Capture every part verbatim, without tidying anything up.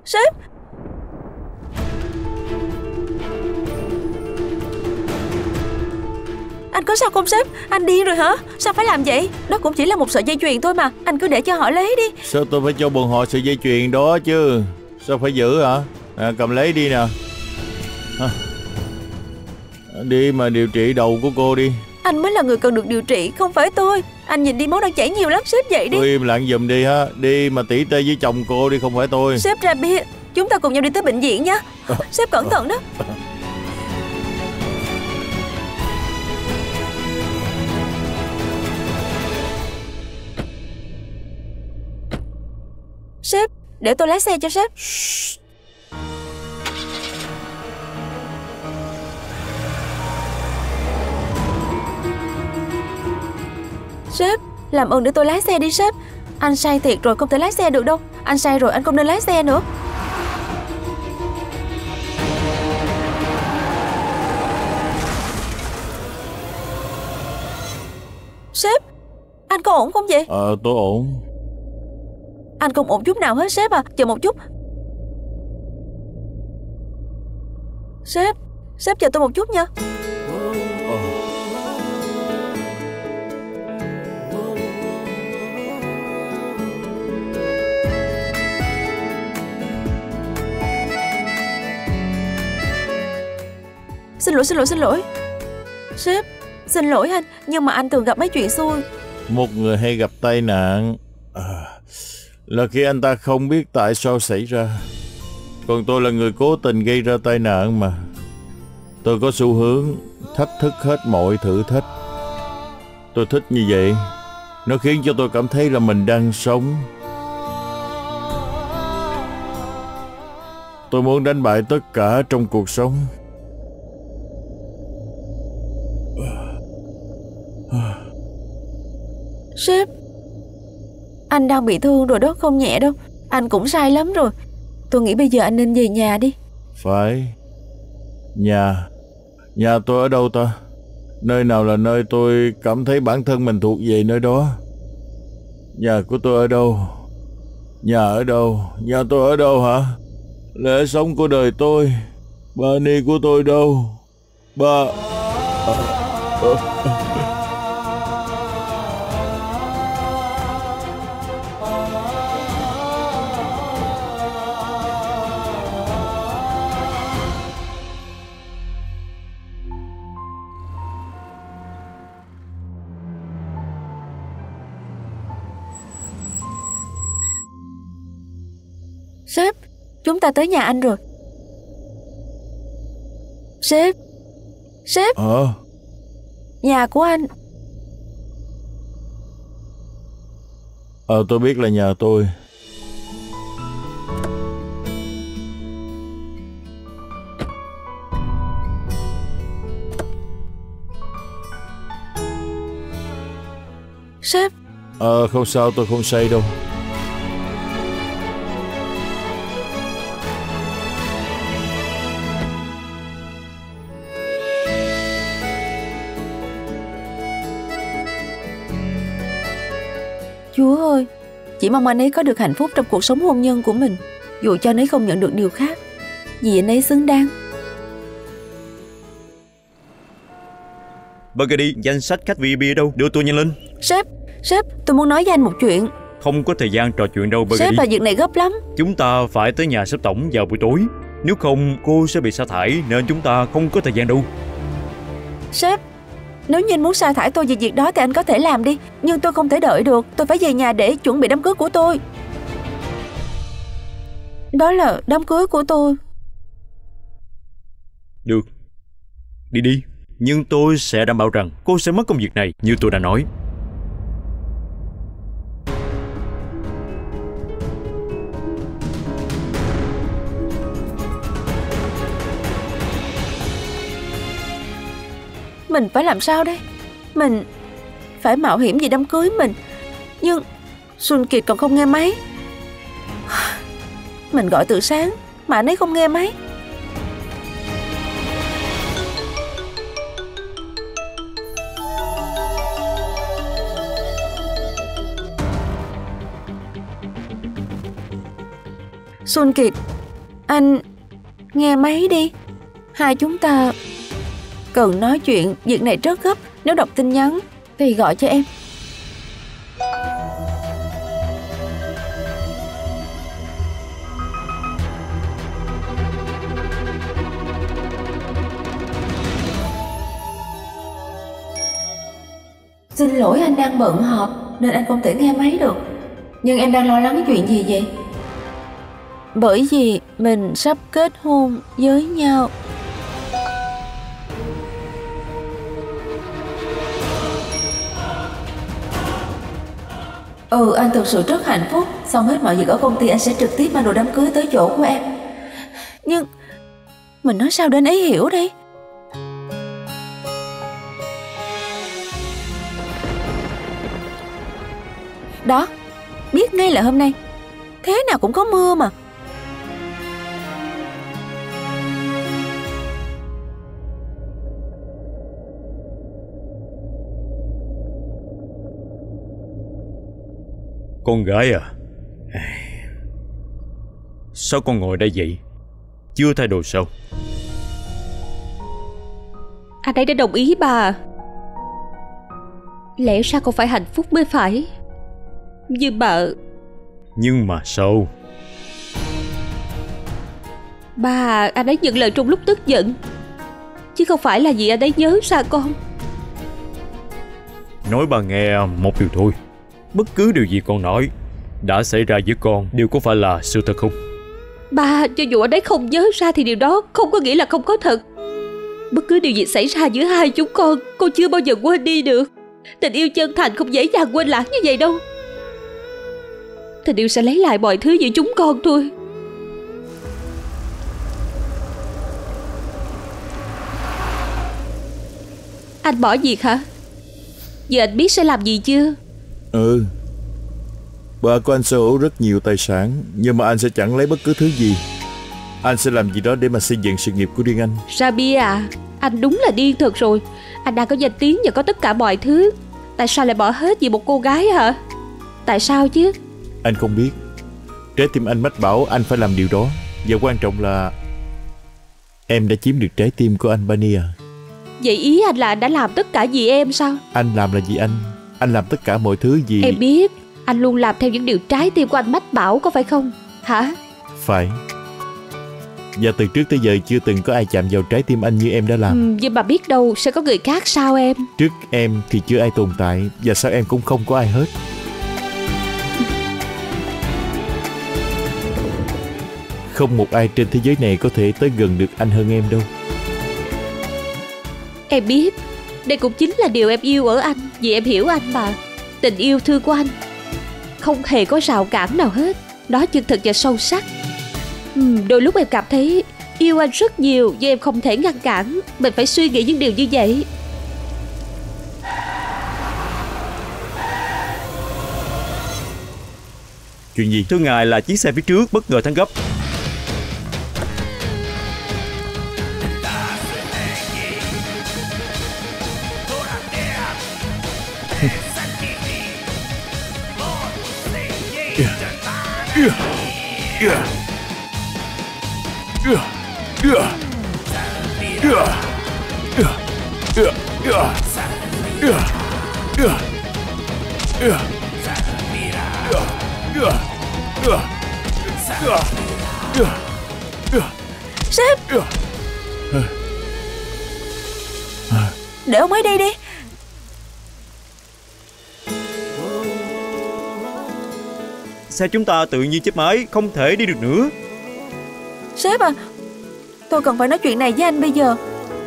Sếp. Anh có sao không sếp? Anh điên rồi hả? Sao phải làm vậy? Đó cũng chỉ là một sợi dây chuyền thôi mà. Anh cứ để cho họ lấy đi. Sao tôi phải cho bọn họ sợi dây chuyền đó chứ? Sao phải giữ hả? À, cầm lấy đi nè. À, đi mà điều trị đầu của cô đi. Anh mới là người cần được điều trị, không phải tôi. Anh nhìn đi, máu đang chảy nhiều lắm. Sếp dậy đi. Tôi im lặng giùm đi ha. Đi mà tỉ tê với chồng cô đi, không phải tôi. Sếp ra bia, chúng ta cùng nhau đi tới bệnh viện nha. Sếp cẩn thận đó. Sếp, để tôi lái xe cho sếp. Sếp, làm ơn để tôi lái xe đi sếp. Anh say thiệt rồi, không thể lái xe được đâu. Anh say rồi, anh không nên lái xe nữa. Sếp, anh có ổn không vậy? Ờ, tôi ổn. Anh không ổn chút nào hết sếp à. Chờ một chút. Sếp, sếp chờ tôi một chút nha. Xin lỗi, xin lỗi, xin lỗi. Sếp, xin lỗi anh, nhưng mà anh thường gặp mấy chuyện xui. Một người hay gặp tai nạn à, là khi anh ta không biết tại sao xảy ra. Còn tôi là người cố tình gây ra tai nạn mà. Tôi có xu hướng thách thức hết mọi thử thách. Tôi thích như vậy. Nó khiến cho tôi cảm thấy là mình đang sống. Tôi muốn đánh bại tất cả trong cuộc sống. Sếp, anh đang bị thương rồi đó, không nhẹ đâu. Anh cũng sai lắm rồi. Tôi nghĩ bây giờ anh nên về nhà đi. Phải. Nhà. Nhà tôi ở đâu ta? Nơi nào là nơi tôi cảm thấy bản thân mình thuộc về nơi đó? Nhà của tôi ở đâu? Nhà ở đâu? Nhà tôi ở đâu hả? Lẽ sống của đời tôi. Bà Ni của tôi đâu? Bà... À, à, à. Sếp, chúng ta tới nhà anh rồi. Sếp, sếp. Ờ. Nhà của anh. Ờ, tôi biết là nhà tôi. Sếp. Ờ, không sao, tôi không say đâu. Chúa ơi, chỉ mong anh ấy có được hạnh phúc trong cuộc sống hôn nhân của mình, dù cho anh ấy không nhận được điều khác, vì anh ấy xứng đáng. Burgundy, danh sách khách vi ai pi ở đâu? Đưa tôi nhanh lên. Sếp, sếp, tôi muốn nói với anh một chuyện. Không có thời gian trò chuyện đâu Burgundy. Sếp, là việc này gấp lắm. Chúng ta phải tới nhà sếp tổng vào buổi tối. Nếu không cô sẽ bị sa thải, nên chúng ta không có thời gian đâu. Sếp, nếu như anh muốn sa thải tôi vì việc đó thì anh có thể làm đi. Nhưng tôi không thể đợi được. Tôi phải về nhà để chuẩn bị đám cưới của tôi. Đó là đám cưới của tôi. Được, đi đi. Nhưng tôi sẽ đảm bảo rằng cô sẽ mất công việc này như tôi đã nói. Mình phải làm sao đây? Mình phải mạo hiểm vì đám cưới mình. Nhưng Xuân Kiệt còn không nghe máy. Mình gọi từ sáng mà anh ấy không nghe máy. Xuân Kiệt, anh nghe máy đi. Hai chúng ta cần nói chuyện, việc này rất gấp. Nếu đọc tin nhắn thì gọi cho em. Xin lỗi, anh đang bận họp nên anh không thể nghe máy được. Nhưng em đang lo lắng chuyện gì vậy? Bởi vì mình sắp kết hôn với nhau. Ừ, anh thực sự rất hạnh phúc. Xong hết mọi việc ở công ty, anh sẽ trực tiếp mang đồ đám cưới tới chỗ của em. Nhưng mình nói sao để anh ấy hiểu đây? Đó, biết ngay là hôm nay. Thế nào cũng có mưa mà. Con gái à, sao con ngồi đây vậy? Chưa thay đồ sao? Anh ấy đã đồng ý bà. Lẽ ra con phải hạnh phúc mới phải. Nhưng bà... Nhưng mà sao? Bà, anh ấy nhận lời trong lúc tức giận, chứ không phải là vì anh ấy nhớ ra con. Nói bà nghe một điều thôi. Bất cứ điều gì con nói đã xảy ra với con đều có phải là sự thật không? Bà, cho dù anh ấy không nhớ ra thì điều đó không có nghĩa là không có thật. Bất cứ điều gì xảy ra giữa hai chúng con, con chưa bao giờ quên đi được. Tình yêu chân thành không dễ dàng quên lãng như vậy đâu. Tình yêu sẽ lấy lại mọi thứ giữa chúng con thôi. Anh bỏ việc hả? Giờ anh biết sẽ làm gì chưa? Ừ, bà của anh sở hữu rất nhiều tài sản, nhưng mà anh sẽ chẳng lấy bất cứ thứ gì. Anh sẽ làm gì đó để mà xây dựng sự nghiệp của riêng anh. Rabia à, anh đúng là điên thật rồi. Anh đang có danh tiếng và có tất cả mọi thứ, tại sao lại bỏ hết vì một cô gái hả? Tại sao chứ? Anh không biết. Trái tim anh mách bảo anh phải làm điều đó. Và quan trọng là em đã chiếm được trái tim của anh, Bania. Vậy ý anh là anh đã làm tất cả vì em sao? Anh làm là vì anh. Anh làm tất cả mọi thứ vì... Em biết, anh luôn làm theo những điều trái tim của anh mách bảo, có phải không? Hả? Phải. Và từ trước tới giờ chưa từng có ai chạm vào trái tim anh như em đã làm. Ừ, nhưng mà biết đâu sẽ có người khác sao em? Trước em thì chưa ai tồn tại, và sau em cũng không có ai hết. Không một ai trên thế giới này có thể tới gần được anh hơn em đâu. Em biết, đây cũng chính là điều em yêu ở anh, vì em hiểu anh mà. Tình yêu thương của anh không hề có rào cản nào hết. Nó chân thật và sâu sắc. ừ, Đôi lúc em cảm thấy yêu anh rất nhiều, nhưng em không thể ngăn cản mình phải suy nghĩ những điều như vậy. Chuyện gì? Thưa ngài, là chiếc xe phía trước bất ngờ thắng gấp. Sếp, để ông ấy đi đi. Xe chúng ta tự nhiên chết máy, không thể đi được nữa. Sếp à, tôi cần phải nói chuyện này với anh bây giờ.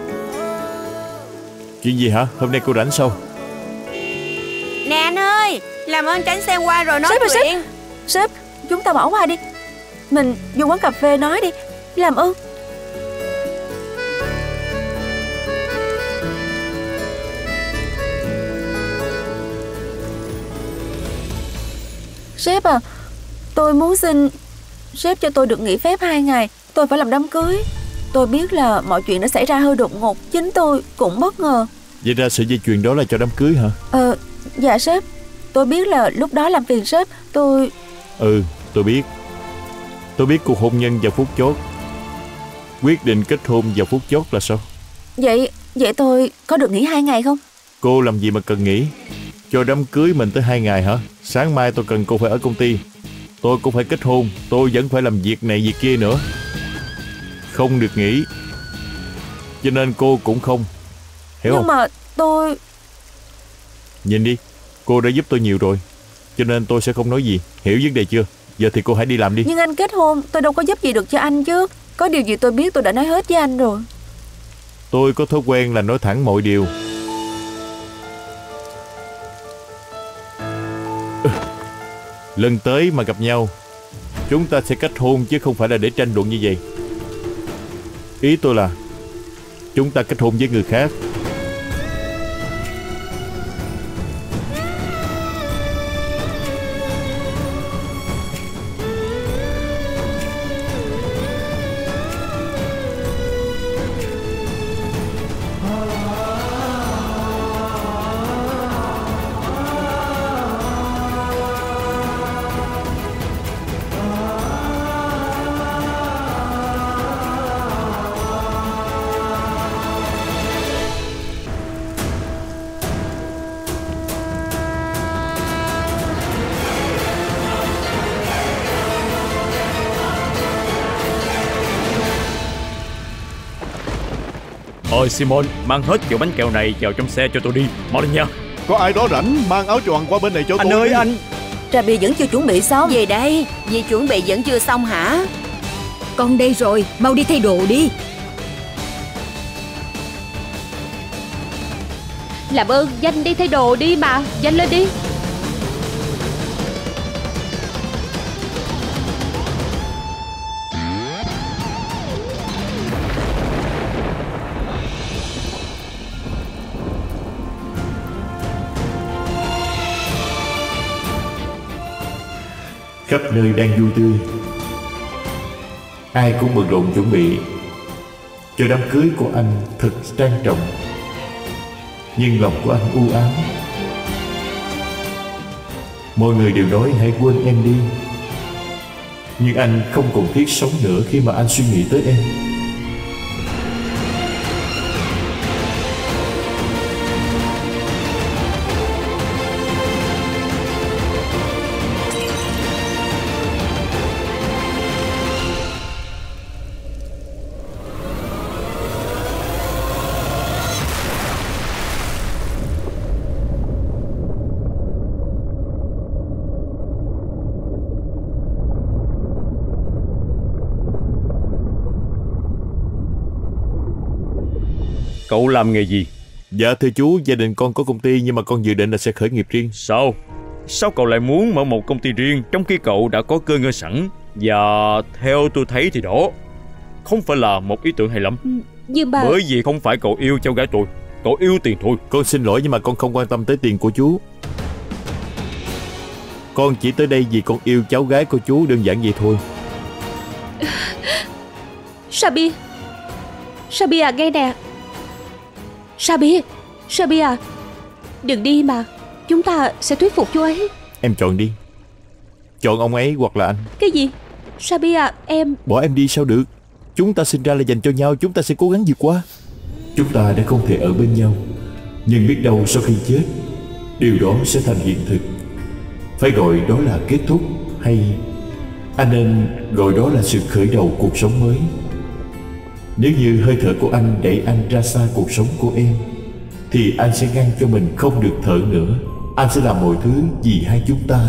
Chuyện gì hả? Hôm nay cô rảnh sao? Nè anh ơi, làm ơn tránh xe qua rồi nói Sếp ơi, chuyện. Sếp, sếp, chúng ta bỏ qua đi. Mình vô quán cà phê nói đi. Làm ơn. Sếp à, tôi muốn xin sếp cho tôi được nghỉ phép hai ngày. Tôi phải làm đám cưới. Tôi biết là mọi chuyện đã xảy ra hơi đột ngột. Chính tôi cũng bất ngờ. Vậy ra sợi dây chuyền đó là cho đám cưới hả? Ờ, dạ sếp. Tôi biết là lúc đó làm phiền sếp. Tôi... Ừ, tôi biết. Tôi biết cuộc hôn nhân vào phút chót, quyết định kết hôn vào phút chót là sao? Vậy, vậy tôi có được nghỉ hai ngày không? Cô làm gì mà cần nghỉ? Cho đám cưới mình tới hai ngày hả? Sáng mai tôi cần cô phải ở công ty. Tôi cũng phải kết hôn. Tôi vẫn phải làm việc này việc kia nữa. Không được nghỉ. Cho nên cô cũng không. Hiểu Nhưng không? Nhưng mà tôi... Nhìn đi, cô đã giúp tôi nhiều rồi, cho nên tôi sẽ không nói gì. Hiểu vấn đề chưa? Giờ thì cô hãy đi làm đi. Nhưng anh kết hôn, tôi đâu có giúp gì được cho anh chứ. Có điều gì tôi biết tôi đã nói hết với anh rồi. Tôi có thói quen là nói thẳng mọi điều. Lần tới mà gặp nhau, chúng ta sẽ kết hôn chứ không phải là để tranh luận như vậy. Ý tôi là chúng ta kết hôn với người khác. Ôi Simon, mang hết kiểu bánh kẹo này vào trong xe cho tôi đi, mau lên nha. Có ai đó rảnh mang áo choàng qua bên này cho Anh tôi ơi đi. anh. Trà bia vẫn chưa chuẩn bị xong. Gì đây? Dì chuẩn bị vẫn chưa xong hả? Con đây rồi, mau đi thay đồ đi. Làm ơn nhanh đi thay đồ đi mà. Nhanh lên đi. Khắp nơi đang vui tươi, ai cũng bận rộn chuẩn bị cho đám cưới của anh thật trang trọng. Nhưng lòng của anh u ám. Mọi người đều nói hãy quên em đi, nhưng anh không còn thiết sống nữa khi mà anh suy nghĩ tới em. Cậu làm nghề gì? Dạ thưa chú, gia đình con có công ty nhưng mà con dự định là sẽ khởi nghiệp riêng. Sao? Sao cậu lại muốn mở một công ty riêng trong khi cậu đã có cơ ngơi sẵn? Và theo tôi thấy thì đó không phải là một ý tưởng hay lắm. Nhưng mà... Bởi vì không phải cậu yêu cháu gái tôi, cậu yêu tiền thôi. Con xin lỗi nhưng mà con không quan tâm tới tiền của chú. Con chỉ tới đây vì con yêu cháu gái của chú, đơn giản vậy thôi. Sabi, Sabi à, nghe nè. Sabi, Sabi à, đừng đi mà. Chúng ta sẽ thuyết phục chú ấy. Em chọn đi. Chọn ông ấy hoặc là anh. Cái gì? Sabi à, em... Bỏ em đi sao được. Chúng ta sinh ra là dành cho nhau, chúng ta sẽ cố gắng vượt qua. Chúng ta đã không thể ở bên nhau, nhưng biết đâu sau khi chết, điều đó sẽ thành hiện thực. Phải gọi đó là kết thúc, hay anh nên gọi đó là sự khởi đầu cuộc sống mới. Nếu như hơi thở của anh đẩy anh ra xa cuộc sống của em, thì anh sẽ ngăn cho mình không được thở nữa. Anh sẽ làm mọi thứ vì hai chúng ta.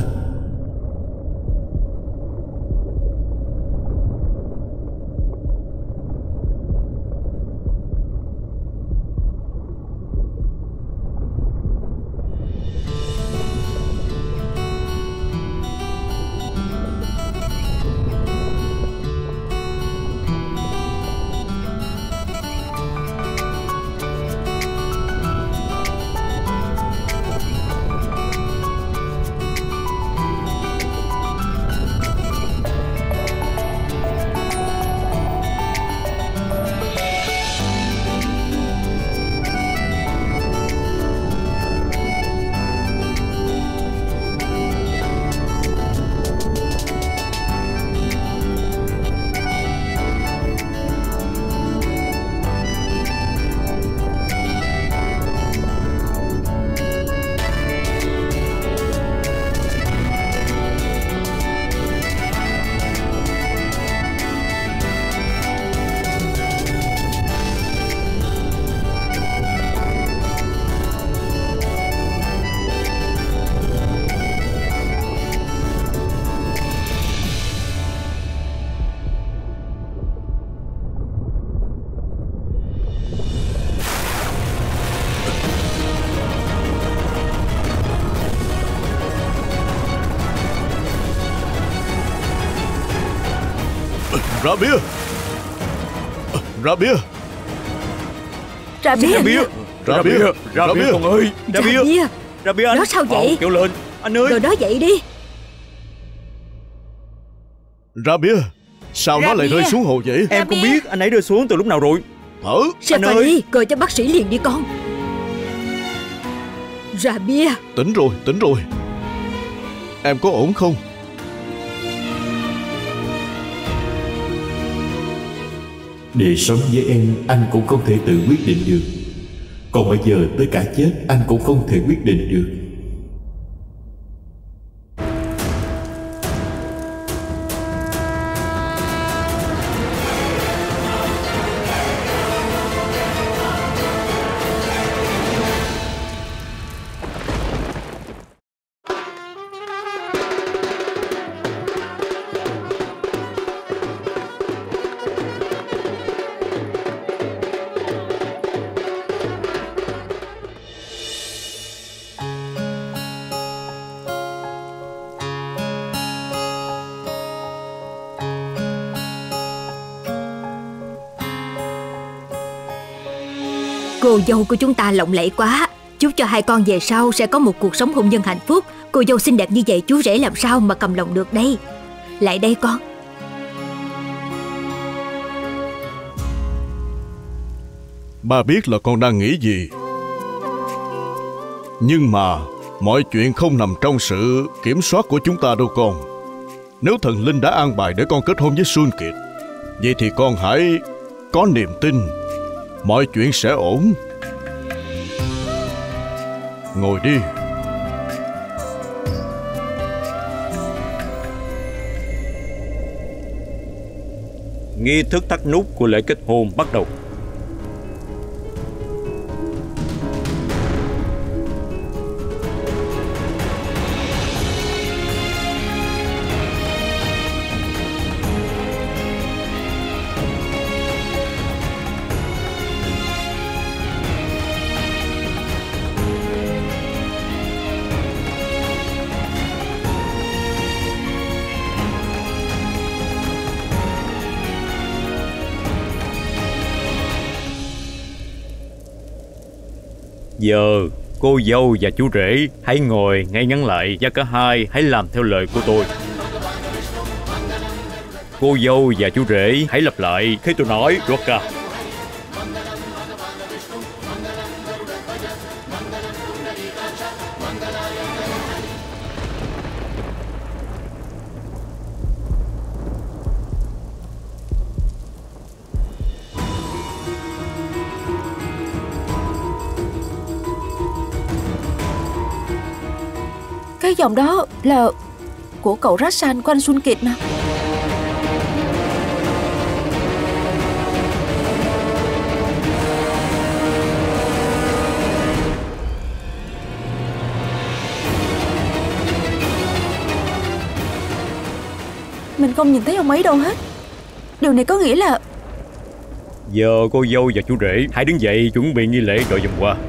Ra bia. Ra bia. Ra bia. Ra bia. Ra bia. Ra bia con ơi. Ra bia. Ra bia anh. Đó sao vậy? Kéo lên anh ơi. Rồi đó dậy đi. Ra bia. Sao Ra nó lại bia. rơi xuống hồ vậy? Em không biết anh ấy rơi xuống từ lúc nào rồi. Thở. Stephanie, cười cho bác sĩ liền đi con. Ra bia. Tỉnh rồi, tỉnh rồi. Em có ổn không? Để sống với em, anh cũng không thể tự quyết định được. Còn bây giờ tới cả chết anh cũng không thể quyết định được. Cô dâu của chúng ta lộng lẫy quá. Chúc cho hai con về sau sẽ có một cuộc sống hôn nhân hạnh phúc. Cô dâu xinh đẹp như vậy chú rể làm sao mà cầm lòng được đây. Lại đây con. Ba biết là con đang nghĩ gì. Nhưng mà mọi chuyện không nằm trong sự kiểm soát của chúng ta đâu con. Nếu thần linh đã an bài để con kết hôn với Sun Kiệt, vậy thì con hãy có niềm tin. Mọi chuyện sẽ ổn. Ngồi đi. Nghi thức thắt nút của lễ kết hôn bắt đầu. Giờ cô dâu và chú rể hãy ngồi ngay ngắn lại và cả hai hãy làm theo lời của tôi. Cô dâu và chú rể hãy lặp lại khi tôi nói Roka. Cái giọng đó là của cậu Rashan của anh Sun Kiệt mà. Mình không nhìn thấy ông ấy đâu hết. Điều này có nghĩa là... Giờ cô dâu và chú rể hãy đứng dậy chuẩn bị nghi lễ đội vòng hoa.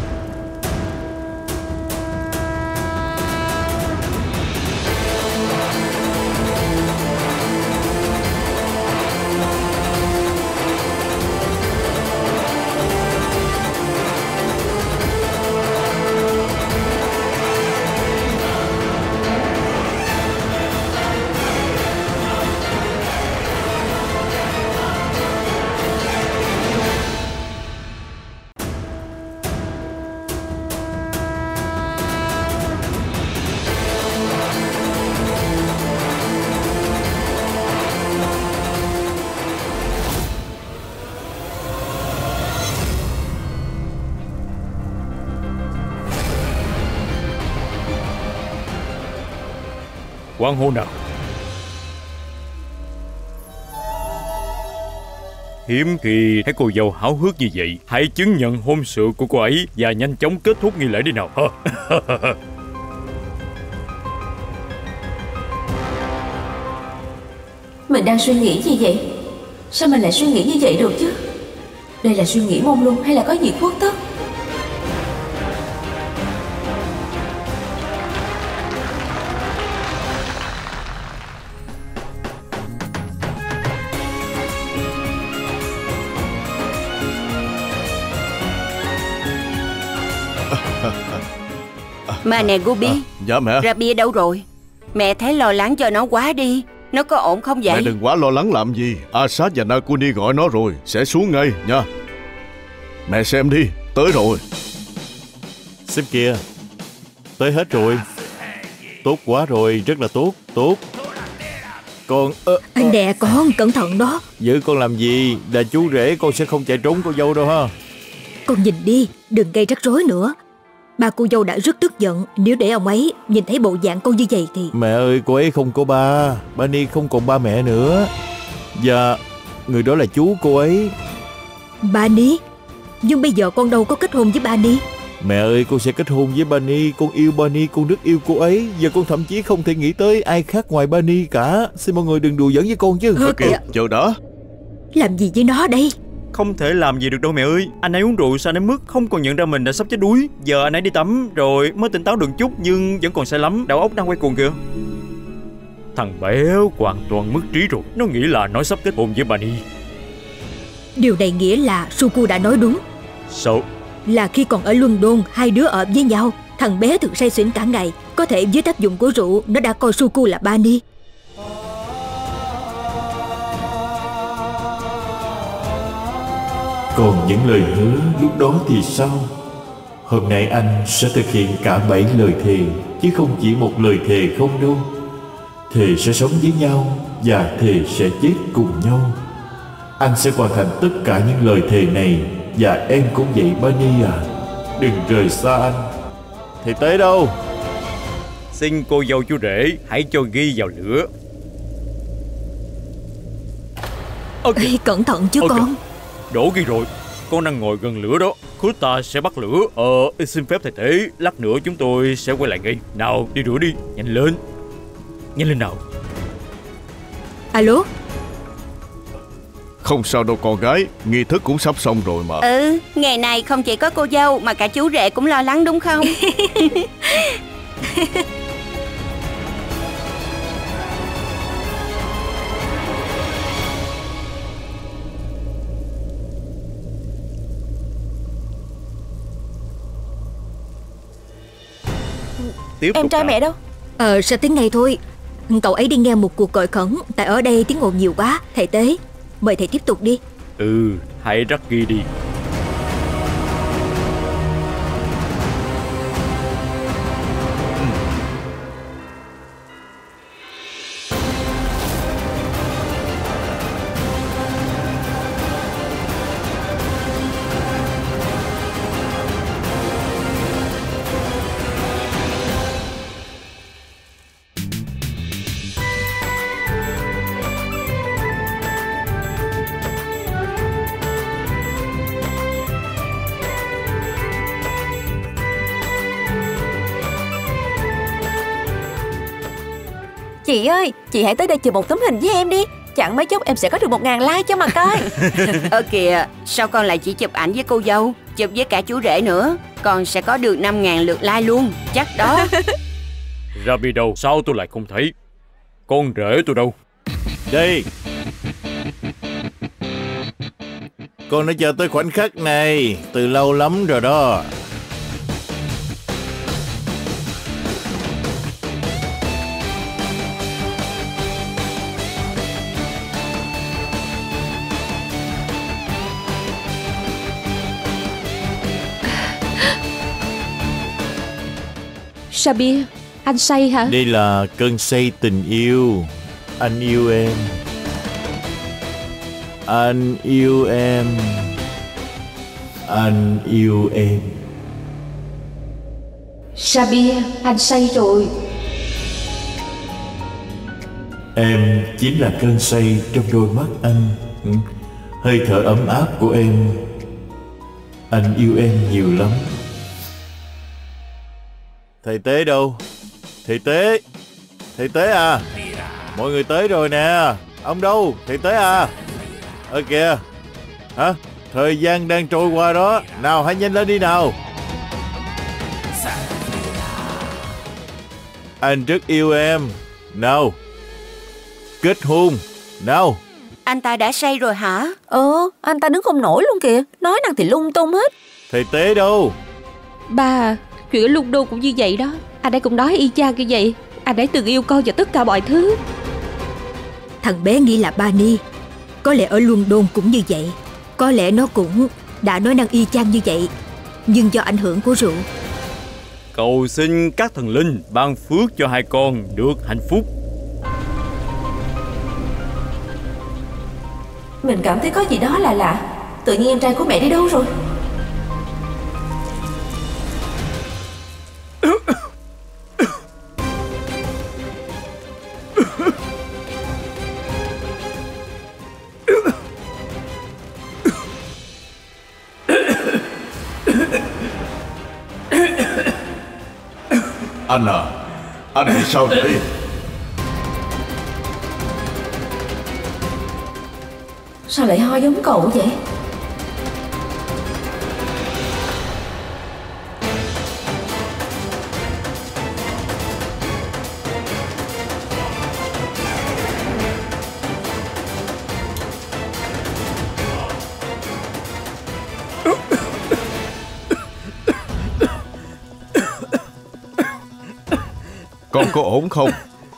Quang hôn nào. Hiếm khi thấy cô dâu háo hức như vậy. Hãy chứng nhận hôn sự của cô ấy và nhanh chóng kết thúc nghi lễ đi nào. Mình đang suy nghĩ gì vậy? Sao mình lại suy nghĩ như vậy được chứ? Đây là suy nghĩ mông lung hay là có gì khuất tất? Mà nè Gobi, à, Dạ mẹ. Rabi đâu rồi? Mẹ thấy lo lắng cho nó quá đi. Nó có ổn không vậy? Mẹ đừng quá lo lắng làm gì. Asad và Nakuni gọi nó rồi, sẽ xuống ngay nha. Mẹ xem đi, tới rồi. Xem kìa, tới hết rồi. Tốt quá rồi, rất là tốt, tốt. Con... Ơ, Anh đè con, cẩn thận đó. Giữ con làm gì? Là chú rể, con sẽ không chạy trốn cô dâu đâu ha. Con nhìn đi, đừng gây rắc rối nữa. Ba cô dâu đã rất tức giận. Nếu để ông ấy nhìn thấy bộ dạng con như vậy thì... Mẹ ơi, cô ấy không có ba. Bani không còn ba mẹ nữa. Và người đó là chú cô ấy. Bani? Nhưng bây giờ con đâu có kết hôn với Bani. Mẹ ơi, con sẽ kết hôn với Bani. Con yêu Bani, con rất yêu cô ấy. Và con thậm chí không thể nghĩ tới ai khác ngoài Bani cả. Xin mọi người đừng đùa giỡn với con chứ. Thôi kìa, chờ đã. Làm gì với nó đây? Không thể làm gì được đâu mẹ ơi. Anh ấy uống rượu sao đến mức không còn nhận ra mình đã sắp chết đuối. Giờ anh ấy đi tắm rồi mới tỉnh táo được chút, nhưng vẫn còn say lắm. Đầu óc đang quay cuồng kìa. Thằng béo hoàn toàn mất trí rồi. Nó nghĩ là nó sắp kết hôn với Bani. Điều này nghĩa là Suku đã nói đúng. Sao? Là khi còn ở London, hai đứa ở với nhau. Thằng bé thường say xỉn cả ngày. Có thể dưới tác dụng của rượu, nó đã coi Suku là Bani. Còn những lời hứa lúc đó thì sao? Hôm nay anh sẽ thực hiện cả bảy lời thề, chứ không chỉ một lời thề không đâu. Thề sẽ sống với nhau và thề sẽ chết cùng nhau. Anh sẽ hoàn thành tất cả những lời thề này. Và em cũng vậy Bani à. Đừng rời xa anh. Thì tới đâu? Xin cô dâu chú rể hãy cho ghi vào lửa. Okay. Ê, cẩn thận chứ okay. Con đổ ghi rồi. Con đang ngồi gần lửa đó. Kuta sẽ bắt lửa. Ờ xin phép thầy tế, lát nữa chúng tôi sẽ quay lại ngay. Nào đi rửa đi, nhanh lên. Nhanh lên nào. Alo. Không sao đâu con gái, nghi thức cũng sắp xong rồi mà. Ừ, ngày này không chỉ có cô dâu mà cả chú rể cũng lo lắng đúng không? Tiếp em trai nào. mẹ đâu? Ờ, sao tiếng này thôi. Cậu ấy đi nghe một cuộc gọi khẩn. Tại ở đây tiếng ồn nhiều quá. Thầy tế, mời thầy tiếp tục đi. Ừ, hãy rắc ghi đi. Chị ơi, chị hãy tới đây chụp một tấm hình với em đi. Chẳng mấy chốc em sẽ có được một ngàn like cho mà coi. Ơ kìa, sao con lại chỉ chụp ảnh với cô dâu? Chụp với cả chú rể nữa, con sẽ có được năm ngàn lượt like luôn. Chắc đó. Rabi đâu? Sao tôi lại không thấy? Con rể tôi đâu? Đây. Con đã chờ tới khoảnh khắc này từ lâu lắm rồi đó. Sabir, anh say hả? Đây là cơn say tình yêu. Anh yêu em. Anh yêu em. Anh yêu em. Sabir, anh say rồi. Em chính là cơn say trong đôi mắt anh. ừ. Hơi thở ấm áp của em. Anh yêu em nhiều lắm. Thầy tế đâu? Thầy tế. Thầy tế à? Mọi người tới rồi nè. Ông đâu? Thầy tế à? Ơ kìa. Hả? Thời gian đang trôi qua đó. Nào hãy nhanh lên đi nào. Anh rất yêu em. Nào. Kết hôn. Nào. Anh ta đã say rồi hả? Ờ, anh ta đứng không nổi luôn kìa. Nói năng thì lung tung hết. Thầy tế đâu? Ba, Chuyện ở London cũng như vậy đó. Anh ấy cũng nói y chang như vậy. Anh ấy từng yêu con và tất cả mọi thứ. Thằng bé nghĩ là Barney. Có lẽ ở London cũng như vậy. Có lẽ nó cũng đã nói năng y chang như vậy, nhưng do ảnh hưởng của rượu. Cầu xin các thần linh ban phước cho hai con được hạnh phúc. Mình cảm thấy có gì đó là lạ. Tự nhiên em trai của mẹ đi đâu rồi? Anh à, anh bị sao vậy? Sao lại ho giống cậu vậy? Con có ổn không?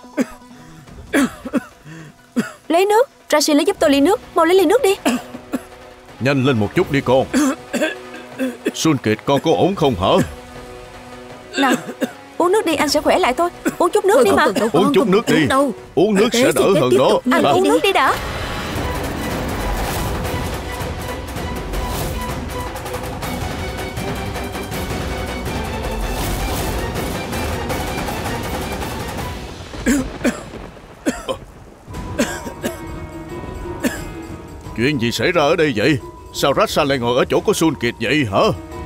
Lấy nước. Tracy lấy giúp tôi ly nước. Mau lấy ly nước đi. Nhanh lên một chút đi con. Sun Kiệt, con có ổn không hả? Nào, uống nước đi, anh sẽ khỏe lại thôi. Uống chút nước Thôi đi mà. đâu, Uống chút nước đi. đâu. Uống nước Thế sẽ xin đỡ phép hơn tiếp đó. tục Anh đi. uống nước đi đã. Chuyện gì xảy ra ở đây vậy? Sao Racha lại ngồi ở chỗ của Sun Kiệt vậy hả?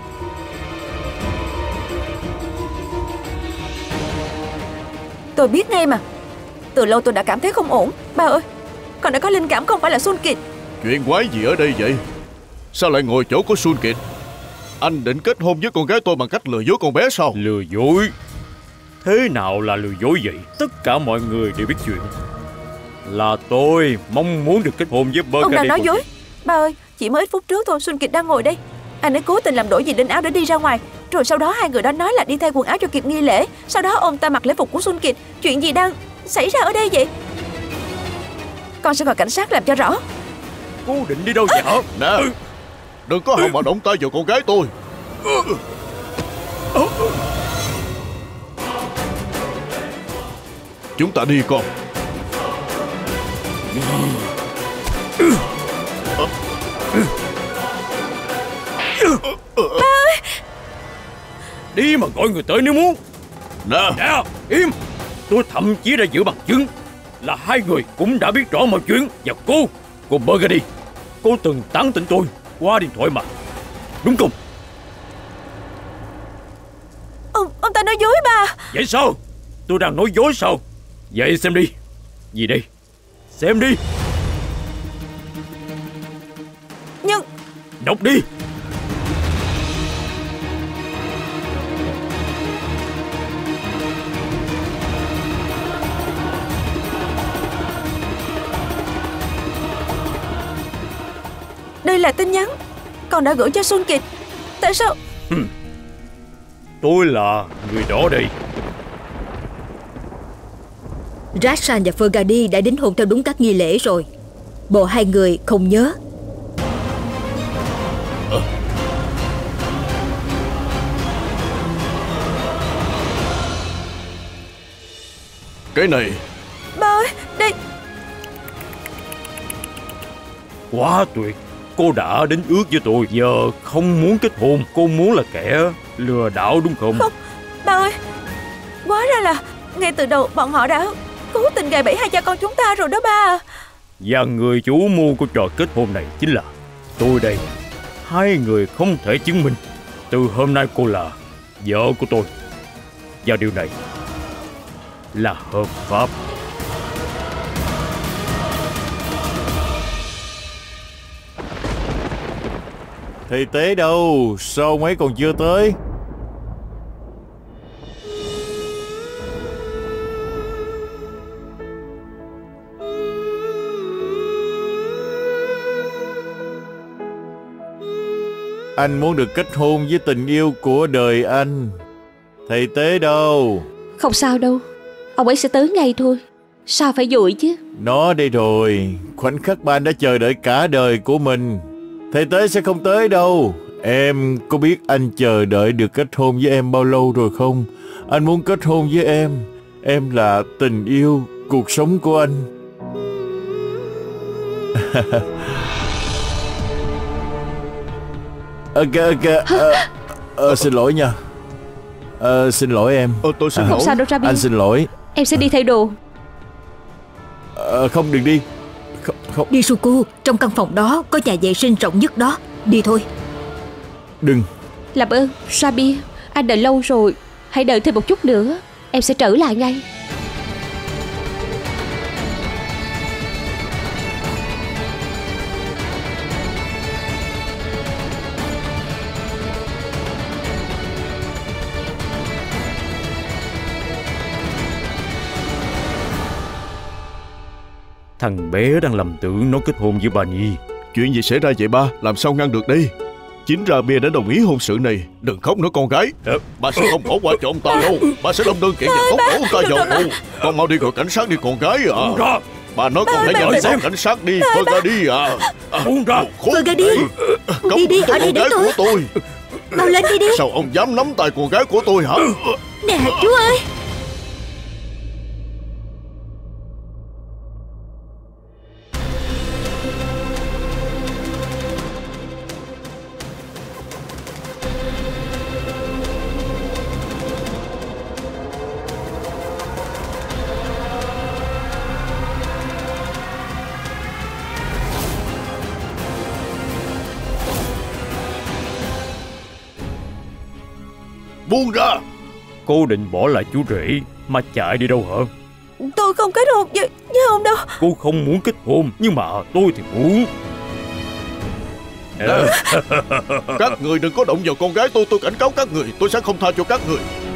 Tôi biết ngay mà. Từ lâu tôi đã cảm thấy không ổn. Ba ơi, con đã có linh cảm không phải là Sun Kiệt. Chuyện quái gì ở đây vậy? Sao lại ngồi chỗ của Sun Kiệt? Anh định kết hôn với con gái tôi bằng cách lừa dối con bé sao? Lừa dối? Thế nào là lừa dối vậy? Tất cả mọi người đều biết chuyện. Là tôi mong muốn được kết hôn với Burgundy. Ông đang nói dối. Ba ơi, chỉ mới ít phút trước thôi Sun Kiệt đang ngồi đây. Anh ấy cố tình làm đổi gì đến áo để đi ra ngoài. Rồi sau đó hai người đó nói là đi thay quần áo cho kịp nghi lễ. Sau đó ông ta mặc lễ phục của Sun Kiệt. Chuyện gì đang xảy ra ở đây vậy? Con sẽ gọi cảnh sát làm cho rõ. Cô định đi đâu vậy hả? Nè, đừng có hòng mà động tay vào con gái tôi. Chúng ta đi con. Đi mà gọi người tới nếu muốn. Nè, Nè, im. Tôi thậm chí đã giữ bằng chứng là hai người cũng đã biết rõ mọi chuyện. Và cô, cô Burgundy, cô từng tán tỉnh tôi qua điện thoại mà, đúng không? Ông, ông ta nói dối ba. Vậy sao? Tôi đang nói dối sao? Vậy xem đi. Gì đây? Xem đi. Nhưng Đọc đi. đây là tin nhắn con đã gửi cho Sun Kiệt. Tại sao? Tôi là người đó đây. Rasan và Fergadi đã đính hôn theo đúng các nghi lễ rồi. Bộ hai người không nhớ. cái này. Ba ơi, đây. Quá tuyệt. Cô đã đến ước với tôi. Giờ không muốn kết hôn. Cô muốn là kẻ lừa đảo đúng không? Không, ba ơi. Hóa ra là ngay từ đầu bọn họ đã cố tình gài bẫy hai cha con chúng ta rồi đó ba. Và người chủ mưu của trò kết hôn này chính là tôi đây. Hai người không thể chứng minh. Từ hôm nay cô là vợ của tôi. Và điều này là hợp pháp. Thầy Tế đâu? Sao ông ấy còn chưa tới? Anh muốn được kết hôn với tình yêu của đời anh. Thầy Tế đâu? Không sao đâu, ông ấy sẽ tới ngay thôi. Sao phải vội chứ? Nó đây rồi. Khoảnh khắc ba anh đã chờ đợi cả đời của mình. Thầy Tế sẽ không tới đâu. Em có biết anh chờ đợi được kết hôn với em bao lâu rồi không? Anh muốn kết hôn với em. Em là tình yêu cuộc sống của anh. Ờ kìa kìa ờ, ờ, xin lỗi nha. Ờ xin lỗi em. Ờ tôi xin Không lỗi. sao đâu Rabi. Anh xin lỗi. Em sẽ đi thay đồ. Ờ không, đừng đi. Không, không. Đi Suku, trong căn phòng đó có nhà vệ sinh rộng nhất đó. Đi thôi. Đừng. Làm ơn Rabi, anh đợi lâu rồi. Hãy đợi thêm một chút nữa, em sẽ trở lại ngay. Thằng bé đang lầm tưởng nó kết hôn với bà Nhi. Chuyện gì xảy ra vậy ba? Làm sao ngăn được đây? Chính Rabia đã đồng ý hôn sự này. Đừng khóc nữa con gái. Ba sẽ không bỏ qua cho ông ta đâu. Ba sẽ đâm đơn kiện và tống cổ ông ta vào tù. Con mau đi gọi cảnh sát đi con gái à. Bà nói con hãy gọi báo cảnh sát đi. Thôi ra đi à. Buông ra. Thôi ra đi. Đi đi, ở đây để tôi. Của tôi. Mau lên đi đi. Sao ông dám nắm tay con gái của tôi hả? Nè chú ơi. Buông ra. Cô định bỏ lại chú rể mà chạy đi đâu hả? Tôi không kết hôn với, với ông đâu. Cô không muốn kết hôn, nhưng mà tôi thì muốn. Các người đừng có động vào con gái tôi. Tôi cảnh cáo các người. Tôi sẽ không tha cho các người.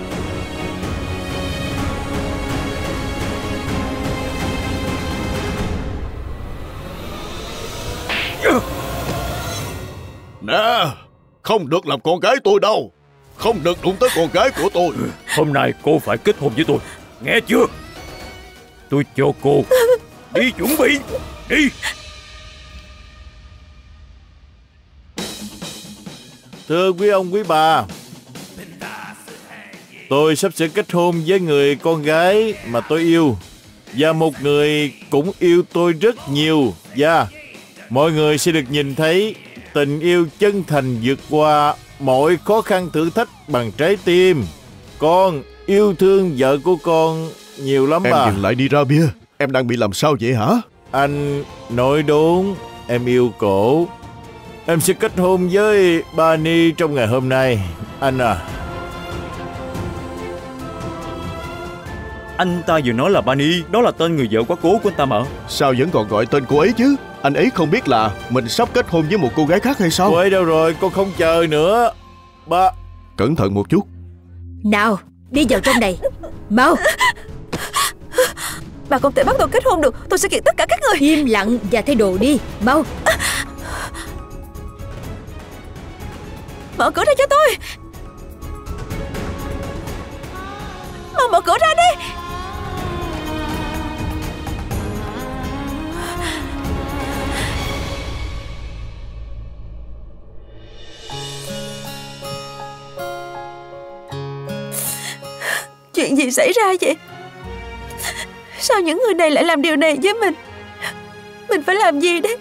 Nè, không được làm con gái tôi đâu. Không được đụng tới con gái của tôi. Hôm nay cô phải kết hôn với tôi, nghe chưa? Tôi cho cô đi chuẩn bị. Đi. Thưa quý ông quý bà, tôi sắp sửa kết hôn với người con gái mà tôi yêu, và một người cũng yêu tôi rất nhiều. Và mọi người sẽ được nhìn thấy tình yêu chân thành vượt qua mọi khó khăn thử thách bằng trái tim. Con yêu thương vợ của con nhiều lắm em bà. Em dừng lại đi Rabia. Em đang bị làm sao vậy hả? Anh nói đúng. Em yêu cổ. Em sẽ kết hôn với Bani trong ngày hôm nay. Anh à. Anh ta vừa nói là Bani. Đó là tên người vợ quá cố của anh ta mà. Sao vẫn còn gọi tên cô ấy chứ? Anh ấy không biết là mình sắp kết hôn với một cô gái khác hay sao? Cô ấy đâu rồi? Con không chờ nữa. Ba. Cẩn thận một chút. Nào, đi vào trong này. Mau. Bà không thể bắt tôi kết hôn được. Tôi sẽ kiện tất cả các người. Im lặng và thay đồ đi. Mau. Mở cửa ra cho tôi. Mau mở cửa ra đi. Chuyện gì xảy ra vậy? Sao những người này lại làm điều này với mình? Mình phải làm gì đấy?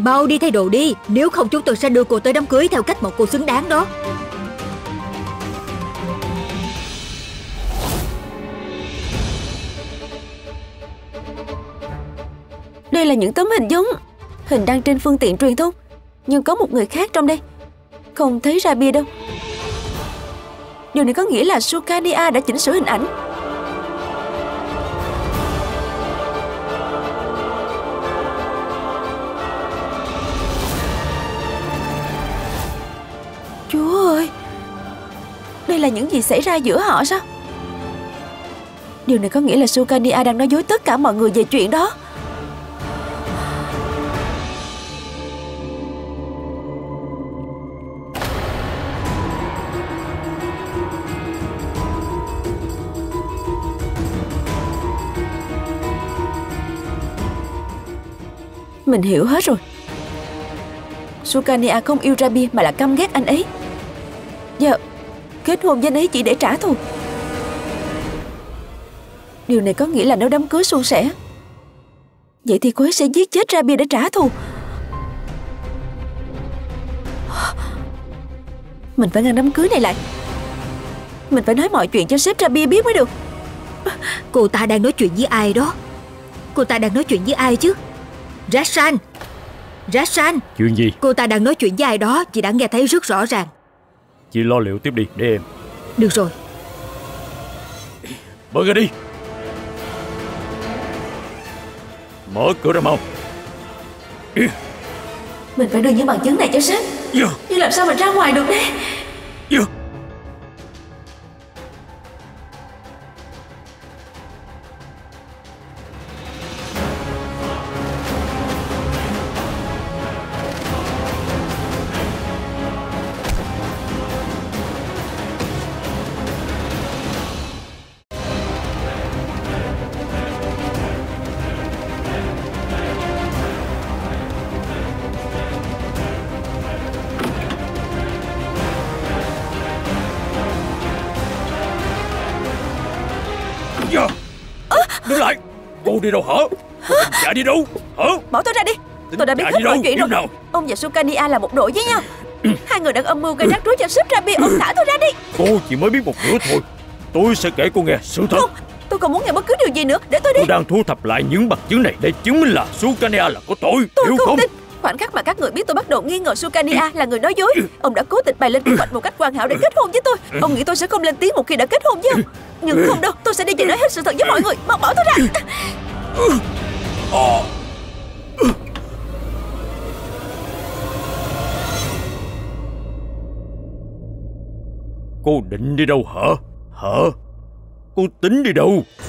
Mau đi thay đồ đi, nếu không chúng tôi sẽ đưa cô tới đám cưới theo cách mà cô xứng đáng đó. Đây là những tấm hình giống hình đăng trên phương tiện truyền thông, nhưng có một người khác trong đây. Không thấy Rabia đâu. Điều này có nghĩa là Sukania đã chỉnh sửa hình ảnh. Chúa ơi, đây là những gì xảy ra giữa họ sao? Điều này có nghĩa là Sukania đang nói dối tất cả mọi người về chuyện đó. Mình hiểu hết rồi. Sukania không yêu Rabia mà là căm ghét anh ấy. Giờ kết hôn với anh ấy chỉ để trả thù. Điều này có nghĩa là nếu đám cưới suôn sẻ, vậy thì cô ấy sẽ giết chết Rabia để trả thù. Mình phải ngăn đám cưới này lại. Mình phải nói mọi chuyện cho sếp Rabia biết mới được. Cô ta đang nói chuyện với ai đó? Cô ta đang nói chuyện với ai chứ? Rashan, Rashan. Chuyện gì? Cô ta đang nói chuyện với ai đó, chị đã nghe thấy rất rõ ràng. Chị lo liệu tiếp đi để em. Được rồi. Mở ra đi. Mở cửa ra mau. Mình phải đưa những bằng chứng này cho sếp. Yeah. Nhưng làm sao mình ra ngoài được đây? Yeah. Đứng lại. Cô đi đâu hả? Cô chạy đi đâu hả? Bỏ tôi ra đi. Tôi đã biết hết mọi chuyện rồi. nào? Ông và Sukania là một đội với nhau. Hai người đang âm mưu gây rắc rối cho sếp Rabia. Ông thả tôi ra đi. Cô chỉ mới biết một nửa thôi. Tôi sẽ kể cô nghe sự thật. Không, tôi không muốn nghe bất cứ điều gì nữa. Để tôi đi. Tôi đang thu thập lại những bằng chứng này để chứng minh là Sukania là của tôi. Tôi hiểu không, không tin. Khoảnh khắc mà các người biết tôi bắt đầu nghi ngờ Sukania là người nói dối, ông đã cố tình bày lên kế hoạch một cách hoàn hảo để kết hôn với tôi. Ông nghĩ tôi sẽ không lên tiếng một khi đã kết hôn với ông. Nhưng không đâu, tôi sẽ đi về nói hết sự thật với mọi người. Mau bỏ tôi ra. Cô định đi đâu hả? Hả? Cô tính đi đâu?